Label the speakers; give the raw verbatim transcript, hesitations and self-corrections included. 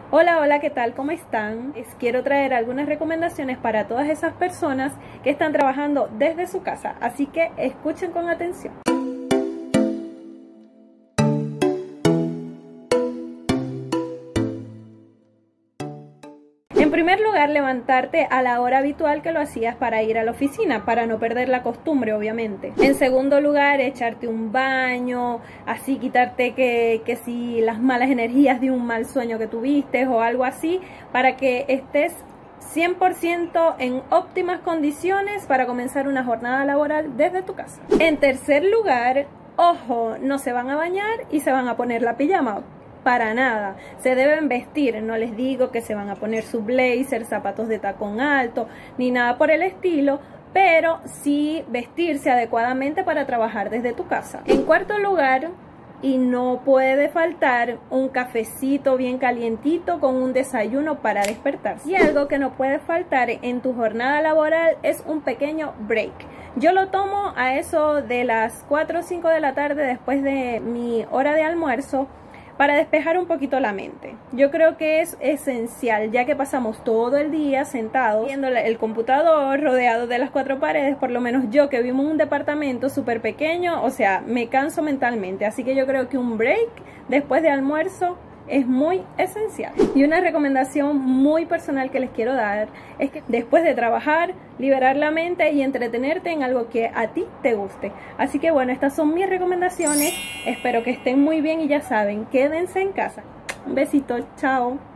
Speaker 1: Hola, hola, ¿qué tal? ¿Cómo están? Les quiero traer algunas recomendaciones para todas esas personas que están trabajando desde su casa, así que escuchen con atención. En primer lugar, levantarte a la hora habitual que lo hacías para ir a la oficina, para no perder la costumbre, obviamente. En segundo lugar, echarte un baño, así quitarte que, que si las malas energías de un mal sueño que tuviste o algo así, para que estés cien por ciento en óptimas condiciones para comenzar una jornada laboral desde tu casa. En tercer lugar, ojo, no se van a bañar y se van a poner la pijama. Para nada, se deben vestir, no les digo que se van a poner su blazer, zapatos de tacón alto, ni nada por el estilo, pero sí vestirse adecuadamente para trabajar desde tu casa. En cuarto lugar, y no puede faltar, un cafecito bien calientito con un desayuno para despertarse. Y algo que no puede faltar en tu jornada laboral es un pequeño break. Yo lo tomo a eso de las cuatro o cinco de la tarde después de mi hora de almuerzo, para despejar un poquito la mente. Yo creo que es esencial, ya que pasamos todo el día sentados viendo el computador, rodeados de las cuatro paredes. Por lo menos yo, que vivo en un departamento súper pequeño, o sea, me canso mentalmente. Así que yo creo que un break después de almuerzo es muy esencial. Y una recomendación muy personal que les quiero dar es que después de trabajar, liberar la mente y entretenerte en algo que a ti te guste. Así que bueno, estas son mis recomendaciones. Espero que estén muy bien y ya saben, quédense en casa. Un besito, chao.